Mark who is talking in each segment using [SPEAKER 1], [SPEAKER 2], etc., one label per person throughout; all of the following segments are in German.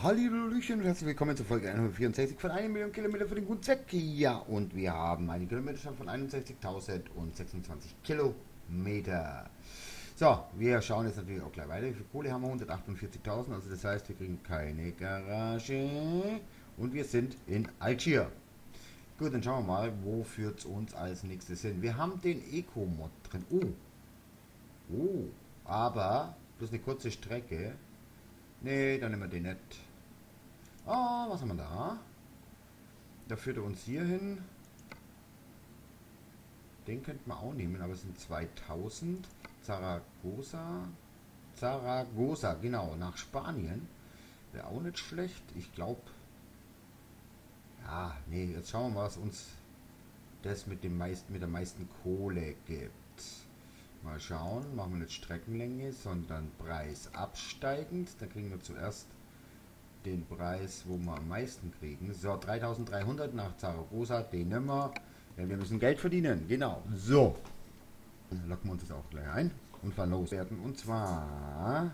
[SPEAKER 1] Hallöchen und herzlich willkommen zur Folge 164 von 1 Million Kilometer für den guten Zweck. Ja, und wir haben einen Kilometerstand von 61.026 Kilometer. So, wir schauen jetzt natürlich auch gleich weiter. Wie viel Kohle haben wir? 148.000, also das heißt, wir kriegen keine Garage. Und wir sind in Algier. Gut, dann schauen wir mal, wo führt es uns als nächstes hin. Wir haben den Eco-Mod drin. Oh, aber bloß eine kurze Strecke. Nee, dann nehmen wir den nicht. Oh, was haben wir da? Da führt er uns hier hin. Den könnten wir auch nehmen, aber es sind 2000. Zaragoza, genau, nach Spanien. Wäre auch nicht schlecht. Ich glaube. Ja, nee, jetzt schauen wir mal, was uns das mit der meisten Kohle gibt. Mal schauen, machen wir nicht Streckenlänge, sondern Preis absteigend. Da kriegen wir zuerst den Preis, wo wir am meisten kriegen. So, 3300 nach Zaragoza, den nehmen wir, denn wir müssen Geld verdienen. Genau. So, dann locken wir uns das auch gleich ein und fahren loswerden. Und zwar,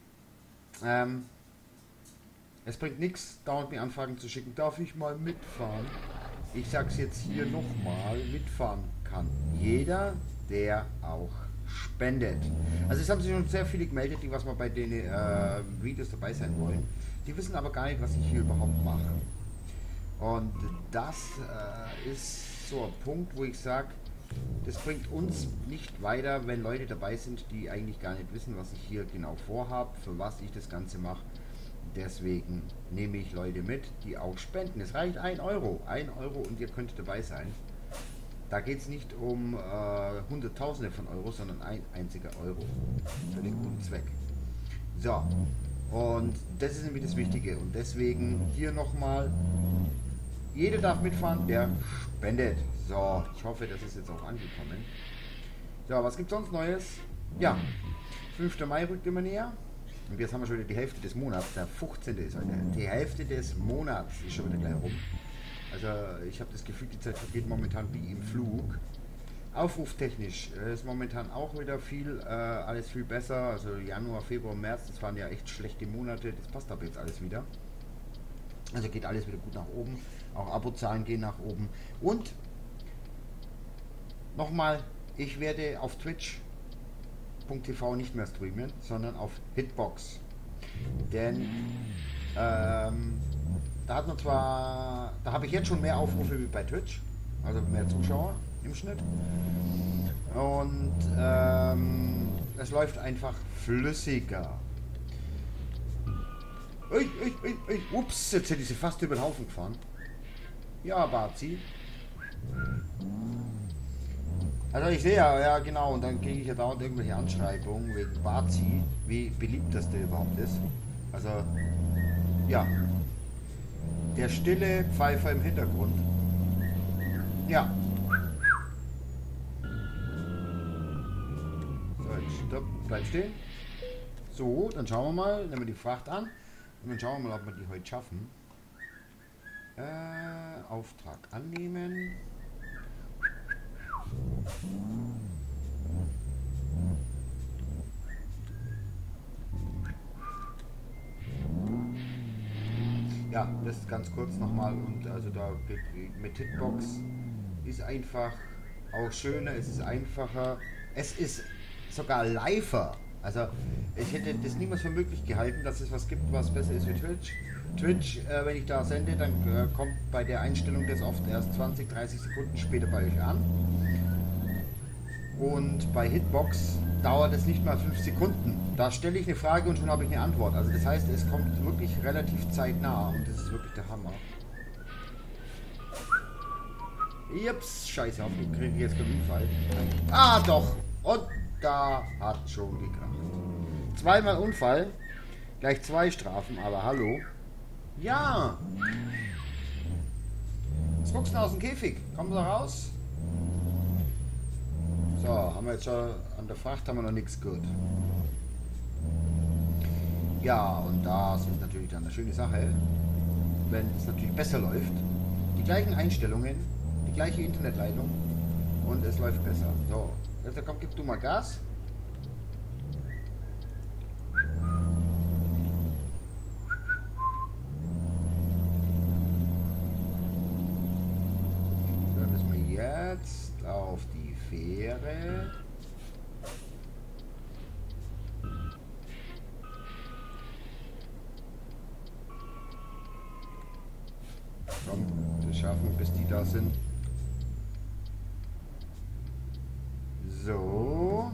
[SPEAKER 1] es bringt nichts, dauernd mir Anfragen zu schicken. Darf ich mal mitfahren? Ich sag's jetzt hier nochmal, mitfahren kann jeder, der auch spendet. Also es haben sich schon sehr viele gemeldet, die was mal bei den Videos dabei sein wollen. Die wissen aber gar nicht, was ich hier überhaupt mache. Und das ist so ein Punkt, wo ich sage, das bringt uns nicht weiter, wenn Leute dabei sind, die eigentlich gar nicht wissen, was ich hier genau vorhabe, für was ich das Ganze mache. Deswegen nehme ich Leute mit, die auch spenden. Es reicht 1 Euro. 1 Euro und ihr könnt dabei sein. Da geht es nicht um Hunderttausende von Euro, sondern ein einziger Euro für den guten Zweck. So, und das ist nämlich das Wichtige. Und deswegen hier nochmal, jeder darf mitfahren, der spendet. So, ich hoffe, das ist jetzt auch angekommen. So, was gibt es sonst Neues? Ja, 5. Mai rückt immer näher. Und jetzt haben wir schon wieder die Hälfte des Monats. Der 15. ist heute. Die Hälfte des Monats ist schon wieder gleich rum. Also ich habe das Gefühl, die Zeit vergeht momentan wie im Flug. Aufruftechnisch ist momentan auch wieder alles viel besser. Also Januar, Februar, März, das waren ja echt schlechte Monate. Das passt aber jetzt alles wieder. Also geht alles wieder gut nach oben. Auch Abozahlen gehen nach oben. Und nochmal, ich werde auf Twitch.tv nicht mehr streamen, sondern auf Hitbox. Denn da habe ich jetzt schon mehr Aufrufe wie bei Twitch, also mehr Zuschauer im Schnitt. Und es läuft einfach flüssiger. Ups, jetzt hätte ich sie fast über den Haufen gefahren. Ja, Bazi. Also ich sehe ja genau, und dann kriege ich ja dauernd irgendwelche Anschreibungen wegen Bazi, wie beliebt das der überhaupt ist. Also, ja. Der stille Pfeifer im Hintergrund. Ja. So, jetzt stopp, bleib stehen. So, dann schauen wir mal, nehmen wir die Fracht an und dann schauen wir mal, ob wir die heute schaffen. Auftrag annehmen. Ja, das ist ganz kurz nochmal, und also da mit Hitbox ist einfach auch schöner, es ist einfacher, es ist sogar liver. Also ich hätte das niemals für möglich gehalten, dass es was gibt, was besser ist wie Twitch. Twitch, wenn ich da sende, dann kommt bei der Einstellung das oft erst 20, 30 Sekunden später bei euch an. Und bei Hitbox dauert es nicht mal 5 Sekunden. Da stelle ich eine Frage und schon habe ich eine Antwort. Also das heißt, es kommt wirklich relativ zeitnah und das ist wirklich der Hammer. Jups, scheiße, auf den kriege ich jetzt keinen Unfall. Ah, doch. Und da hat schon gekracht. Zweimal Unfall, gleich 2 Strafen, aber hallo. Ja. Was guckst du denn aus dem Käfig? Komm da raus. So, haben wir jetzt schon an der Fracht haben wir noch nichts gehört. Ja, und das ist natürlich dann eine schöne Sache, wenn es natürlich besser läuft. Die gleichen Einstellungen, die gleiche Internetleitung und es läuft besser. So, jetzt komm, gib du mal Gas. schaffen, bis die da sind. So.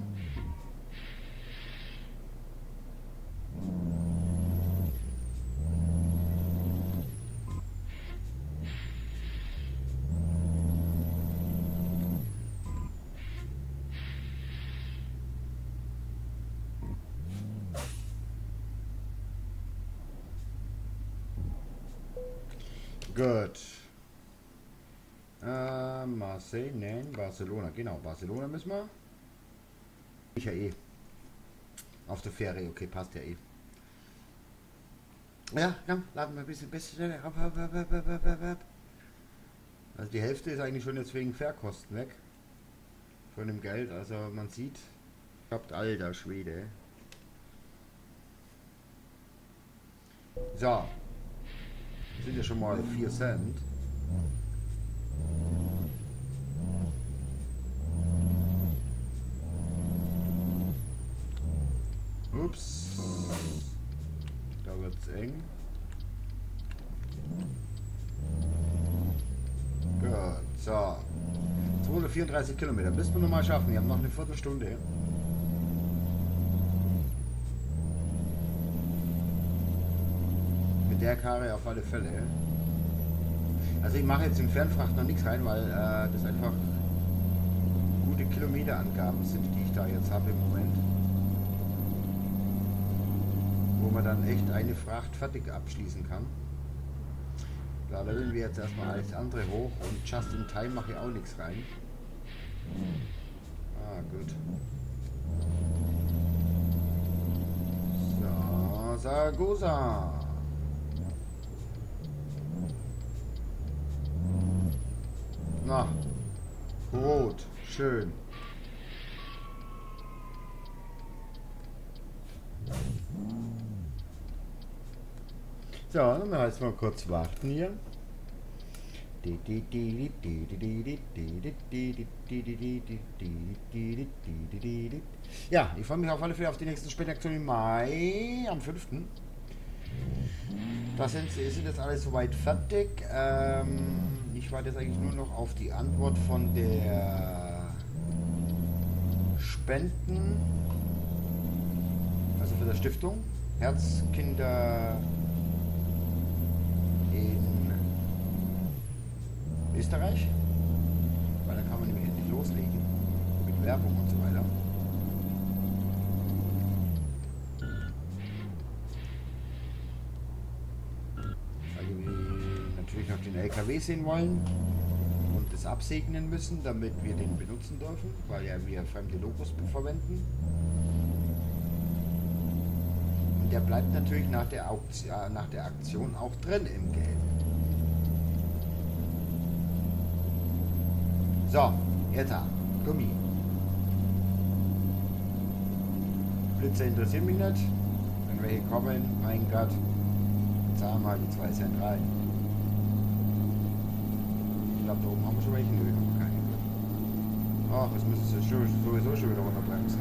[SPEAKER 1] Gut. Marseille, nein, Barcelona. Genau, Barcelona müssen wir. Ich ja eh. Auf der Fähre, okay, passt ja eh. Ja, komm, laden wir ein bisschen schneller. Also die Hälfte ist eigentlich schon jetzt wegen Fährkosten weg. Von dem Geld, also man sieht, alter Schwede. So. Sind ja schon mal 4 Cent. Ups. Da wird's eng. Gut, so. 234 Kilometer. Müssen wir noch mal schaffen. Wir haben noch eine Viertelstunde. Mit der Karre auf alle Fälle. Also ich mache jetzt in Fernfracht noch nichts rein, weil das einfach gute Kilometerangaben sind, die ich da jetzt habe im Moment. Wo man dann echt eine Fracht fertig abschließen kann. Da leveln wir jetzt erstmal alles andere hoch und just in time mache ich auch nichts rein. Ah, gut. So, Saragossa. Na, rot, schön. So, dann müssen wir jetzt mal kurz warten hier. Ja, ich freue mich auf alle Fälle auf die nächsten Spendenaktionen im Mai, am 5. Das sind jetzt alles soweit fertig. Ich warte jetzt eigentlich nur noch auf die Antwort von der Spenden, also für der Stiftung Herzkinder in Österreich, weil dann kann man nämlich endlich loslegen mit Werbung und so weiter. Weil wir natürlich noch den LKW sehen wollen und das absegnen müssen, damit wir den benutzen dürfen, weil ja wir fremde Logos verwenden. Und der bleibt natürlich nach der Aktion auch drin im Geld. So, jetzt Gummi. Blitze interessieren mich nicht. Wenn welche kommen, mein Gott, zahlen wir die 2 Cent rein. Ich glaube, da oben haben wir schon welche. Nö, haben wir keine. Ach, jetzt müssen sie sowieso schon wieder runterbremsen.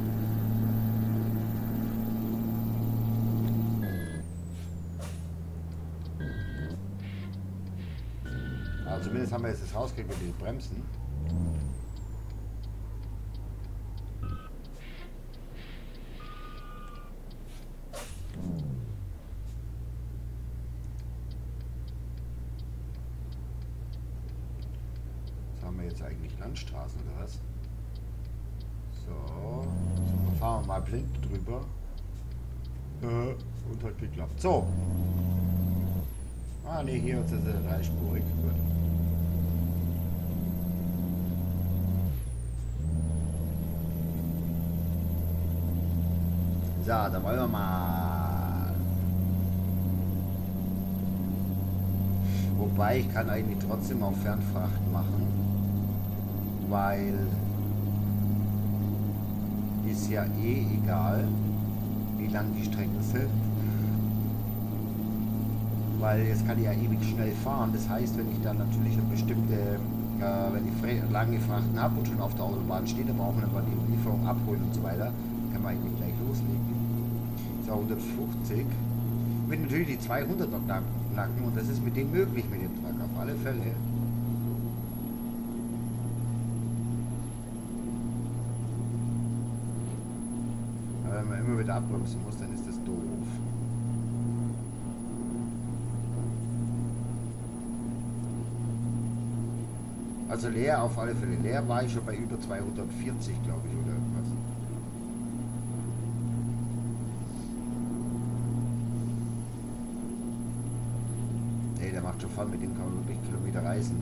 [SPEAKER 1] Also zumindest haben wir jetzt das rausgekriegt mit den Bremsen. Jetzt eigentlich Landstraßen oder was? So, dann fahren wir mal blind drüber. Und hat geklappt. So. Ah ne, hier ist es dreispurig. Gut. So, da wollen wir mal. Wobei ich kann eigentlich trotzdem auch Fernfracht machen. Weil ist ja eh egal, wie lang die Strecken sind, weil jetzt kann ich ja ewig schnell fahren. Das heißt, wenn ich dann natürlich eine bestimmte, wenn ich lange Frachten habe und schon auf der Autobahn steht, dann brauchen wir aber die Lieferung abholen und so weiter, kann man eigentlich gleich loslegen. So, 150. Wenn natürlich die 200 noch knacken und das ist mit dem möglich, mit dem Truck, auf alle Fälle. Aber wenn man immer wieder abbremsen muss, dann ist das doof. Also leer auf alle Fälle. Leer war ich schon bei über 240, glaube ich, oder irgendwas. Nee, der macht schon Fun, mit dem kann man wirklich Kilometer reisen.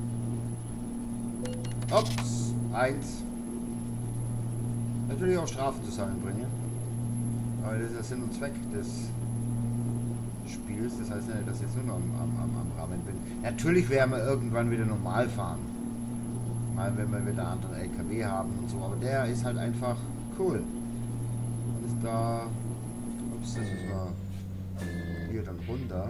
[SPEAKER 1] Ups, 1. Natürlich auch Strafen zusammenbringen. Aber das ist der Sinn und Zweck des Spiels. Das heißt nicht, dass ich jetzt nur noch am Rahmen bin. Natürlich werden wir irgendwann wieder normal fahren. Mal wenn wir wieder andere LKW haben und so. Aber der ist halt einfach cool. Und ist da. Ups, das müssen wir hier dann runter.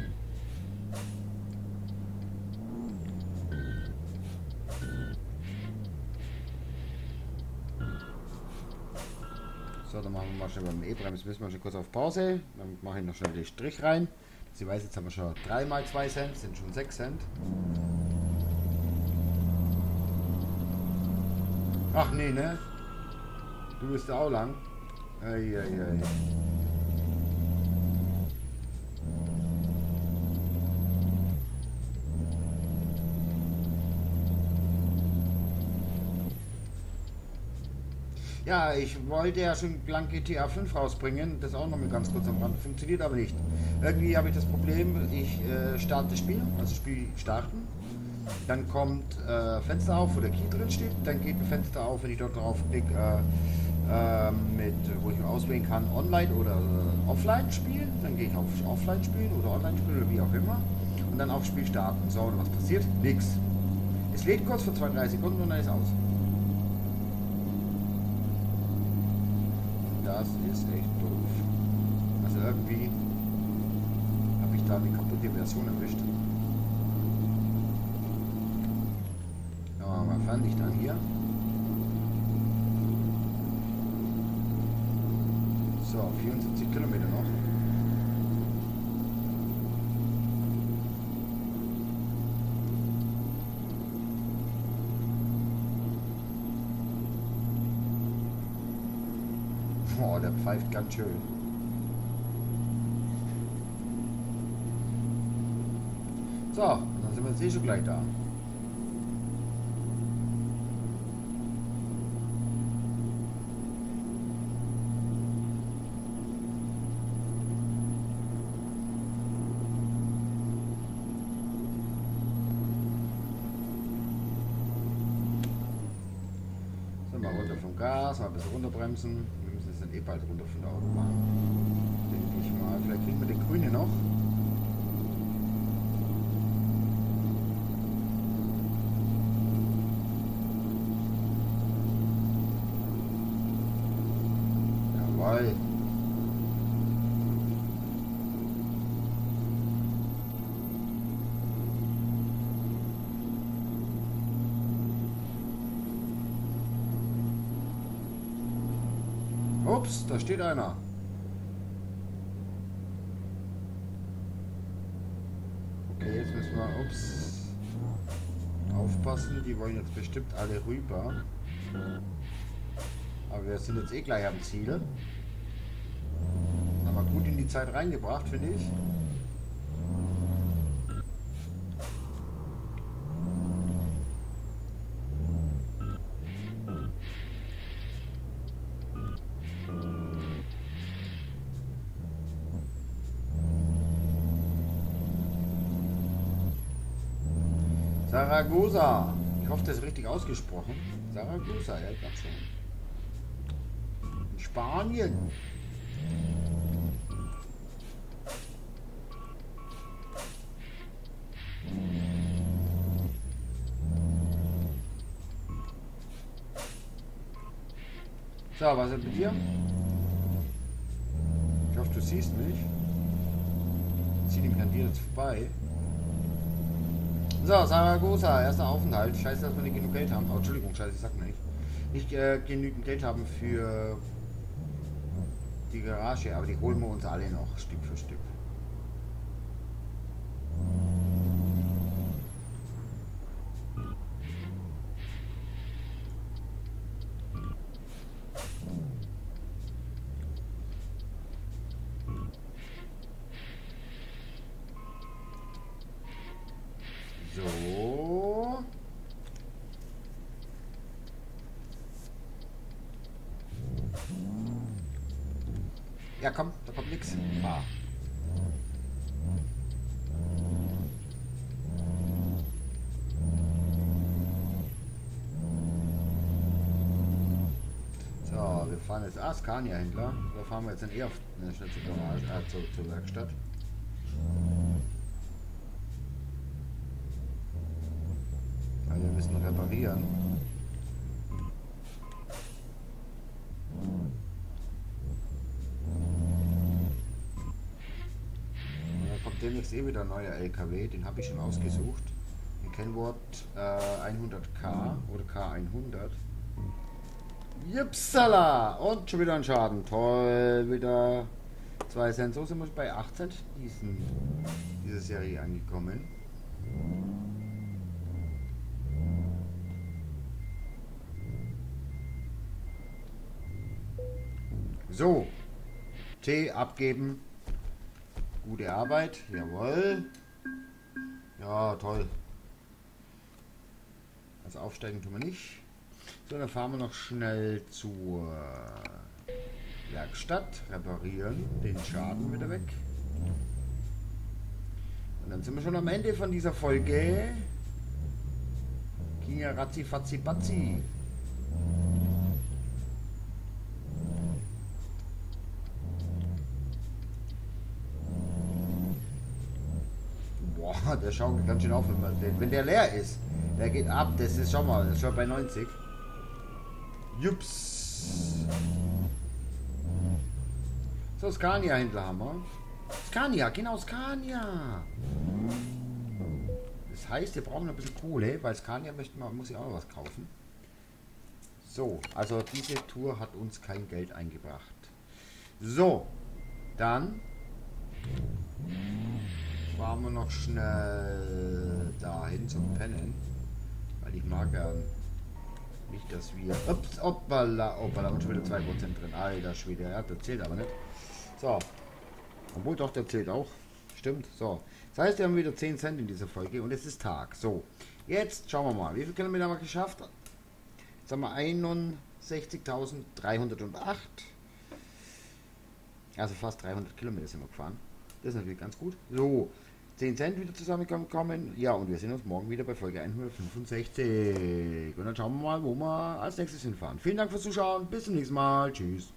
[SPEAKER 1] So, dann machen wir mal schnell beim E-Bremse, müssen wir schon kurz auf Pause. Dann mache ich noch schnell den Strich rein. Sie weiß, jetzt haben wir schon 3 mal 2 Cent, sind schon 6 Cent. Ach nee, ne? Du bist auch lang. Eieiei. Ja, ich wollte ja schon blank GTA 5 rausbringen, das auch noch mal ganz kurz am Rand, funktioniert aber nicht. Irgendwie habe ich das Problem, ich starte das Spiel, also Spiel starten, dann kommt Fenster auf, wo der Key drin steht, dann geht ein Fenster auf, wenn ich dort drauf klicke, wo ich auswählen kann, Online oder Offline spielen, dann gehe ich auf Offline spielen oder Online spielen oder wie auch immer und dann auf Spiel starten. So, und was passiert? Nix. Es lädt kurz für 2-3 Sekunden und dann ist aus. Das ist echt doof. Also irgendwie habe ich da die kaputte Version erwischt. Aber mal Fernlicht an hier. So, 74 Kilometer noch. Oh, der pfeift ganz schön. So, dann sind wir jetzt eh schon gleich da. So, mal runter vom Gas, mal ein bisschen runterbremsen. Sind eh bald runter von der Autobahn. Denke ich mal. Vielleicht kriegen wir den Grüne noch. Jawohl. Ups, da steht einer. Okay, jetzt müssen wir, ups, aufpassen. Die wollen jetzt bestimmt alle rüber. Aber wir sind jetzt eh gleich am Ziel. Haben wir gut in die Zeit reingebracht, finde ich. Zaragoza. Ich hoffe, das ist richtig ausgesprochen. Zaragoza, ja, ich glaube schon. In Spanien. So, was ist mit dir? Ich hoffe, du siehst mich. Zieh den an dir jetzt vorbei. So, Zaragoza, erster Aufenthalt. Scheiße, dass wir nicht genug Geld haben. Oh, Entschuldigung, scheiße, ich sag nicht. Nicht genügend Geld haben für die Garage, aber die holen wir uns alle noch, Stück für Stück. So. Ja, komm, da kommt nichts. Ah. So, wir fahren jetzt Scania-Händler. Da fahren wir jetzt dann eher auf eine schnell zur Garage, zur Werkstatt. Weil wir müssen reparieren. Da kommt demnächst eh wieder ein neuer LKW, den habe ich schon ausgesucht. Ein Kennwort 100K oder K100. Jipsala! Und schon wieder ein Schaden. Toll, wieder 2 Cent. So sind wir bei 8 Cent diese Serie angekommen. So, Tee abgeben. Gute Arbeit, jawohl. Ja, toll. Also aufsteigen tun wir nicht. So, dann fahren wir noch schnell zur Werkstatt, reparieren den Schaden wieder weg. Und dann sind wir schon am Ende von dieser Folge. Ging ja ratzi fatzi batzi. Boah, der schaukelt ganz schön auf, wenn der leer ist. Der geht ab, das ist schon mal, das ist schon bei 90. Jups. So, Scania-Händler haben wir. Scania, genau, Scania. Das heißt, wir brauchen ein bisschen Kohle, weil Scania muss ja auch was kaufen. So, also diese Tour hat uns kein Geld eingebracht. So, dann fahren wir noch schnell dahin zum Pennen, weil ich mag ja nicht, dass wir... Ups, hoppala, hoppala, und schon wieder 2% drin. Alter Schwede, ja, der zählt aber nicht. So, obwohl doch, der zählt auch. Stimmt, so. Das heißt, wir haben wieder 10 Cent in dieser Folge und es ist Tag. So, jetzt schauen wir mal, wie viel Kilometer haben wir geschafft? Jetzt haben wir 61.308. Also fast 300 Kilometer sind wir gefahren. Das ist natürlich ganz gut. So, 10 Cent wieder zusammengekommen. Ja, und wir sehen uns morgen wieder bei Folge 165. Und dann schauen wir mal, wo wir als nächstes hinfahren. Vielen Dank fürs Zuschauen. Bis zum nächsten Mal. Tschüss.